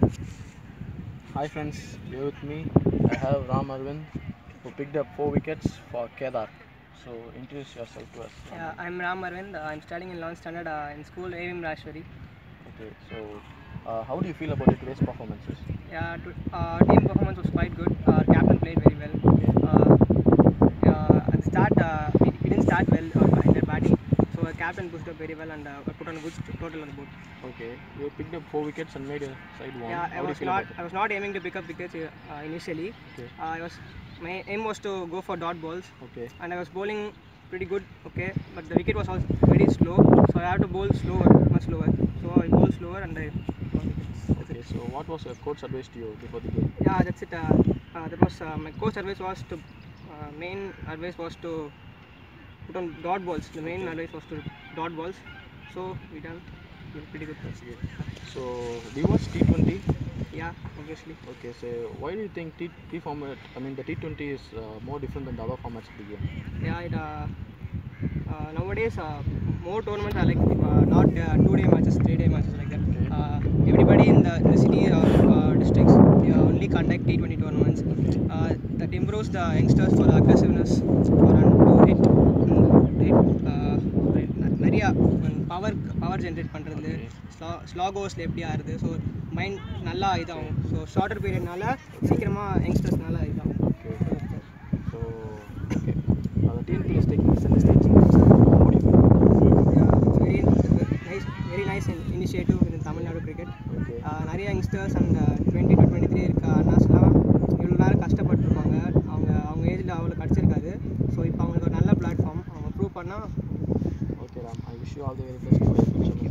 Hi friends, here with me I have Ram Arvind who picked up 4 wickets for Kedar. So introduce yourself to us. Yeah, I'm Ram Arvind. I'm studying in 11th standard in school AVM Rashwari. Okay, so how do you feel about today's performances? Yeah, team performance was quite good. Our captain played very well. At the start, we didn't start well in the batting, so our captain pushed up very well and put on a good total on the board. Okay, you picked up 4 wickets and made a side one. Yeah, How do you feel about it? I was not aiming to pick up wickets initially. Okay. My aim was to go for dot balls. Okay. And I was bowling pretty good. Okay, but the wicket was also very slow, so I had to bowl slower, much slower. So I bowled slower and I got wickets. Okay, so what was your coach advice to you before the game? Yeah, that's it. That was my coach advice was to main advice was to put on dot balls. The main advice was to dot balls. So we done pretty good. That's good. So do you watch T20? Yeah, obviously. Okay, so why do you think T format? I mean the T20 is more different than the other formats of the game? Yeah, nowadays more tournaments are like not 2-day matches, 3-day matches like that. Okay. Everybody in the city or districts they only conduct T20 tournaments. That improves the youngsters for the aggressiveness for to hit நிறைய power generate பண்ணுறது slog ஓவர்ஸில் எப்படி ஆகுது so mind நல்லா இதாகும் so shorter பீரியட்னால சீக்கிரமாக யங்ஸ்டர்ஸ்னால இதாகும் So okay, the TNP is taking center stage. What do you feel? Very nice initiative in Tamil Nadu cricket. Okay. நிறைய யங்ஸ்டர்ஸ் அந்த 20 to 23 இருக்க அண்ணாஸ்லாம் இவ்வளோ நேரம் கஷ்டப்பட்டுருப்பாங்க அவங்க ஏஜில் அவ்வளோ கிடச்சிருக்காது ஸோ இப்போ அவங்களுக்கு ஒரு நல்ல பிளாட்ஃபார்ம் அவங்க ப்ரூவ் பண்ணால் Okay Ram, I wish you all the very best for your future.